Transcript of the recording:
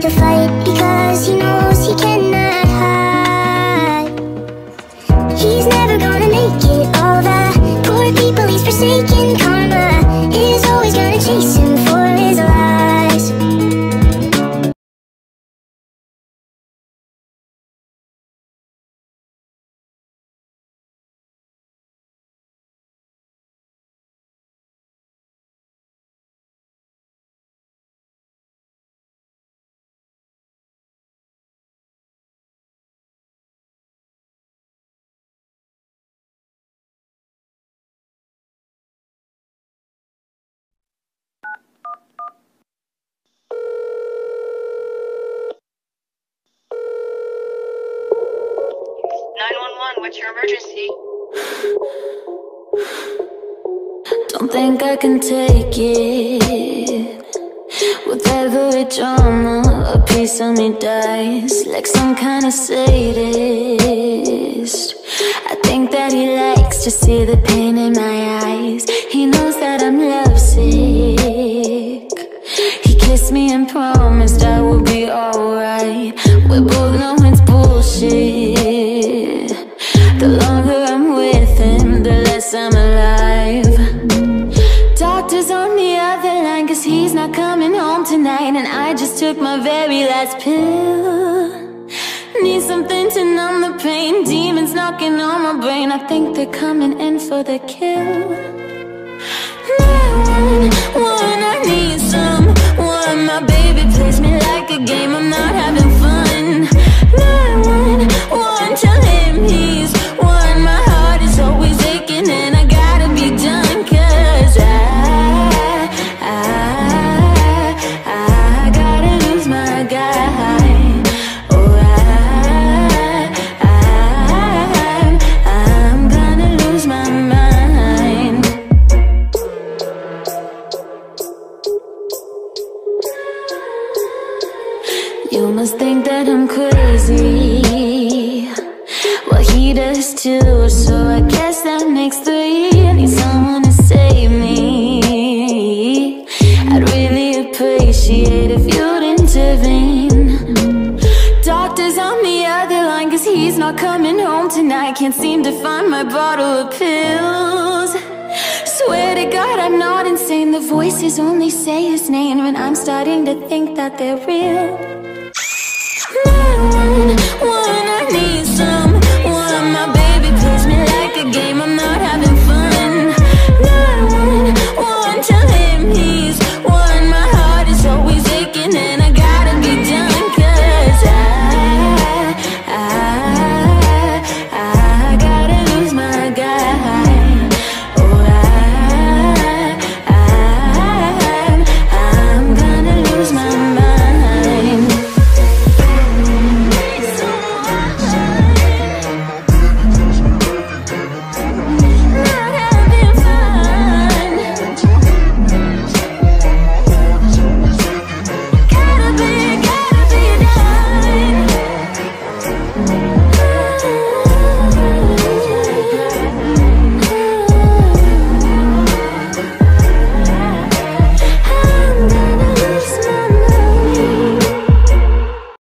to fight because he knows he cannot hide. He's never gonna make it, all the poor people he's forsaken. Karma is always gonna chase him for his lies. 911, what's your emergency? Don't think I can take it. With every drama, a piece of me dies, like some kind of sadist. I think that he likes to see the pain in my eyes. He knows that I'm lovesick. He kissed me and promised I would be alright. We both know it's bullshit. The longer I'm with him, the less I'm alive. Doctor's on the other line, 'cause he's not coming home tonight. And I just took my very last pill. Need something to numb the pain. Demons knocking on my brain. I think they're coming in for the kill. 911, I need someone. My baby plays me like a game, I'm not having fun. 911, tell him he's won. My heart is always aching and I gotta be done. 'Cause I gotta lose my guy. Oh, I'm gonna lose my mind. You must think that I'm crazy. Well, he does too, so I guess that makes three. I need someone to save me. I'd really appreciate if you'd intervene. Doctor's on the other line, 'cause he's not coming home tonight. Can't seem to find my bottle of pills. Swear to God I'm not insane. The voices only say his name, and I'm starting to think that they're real. 911,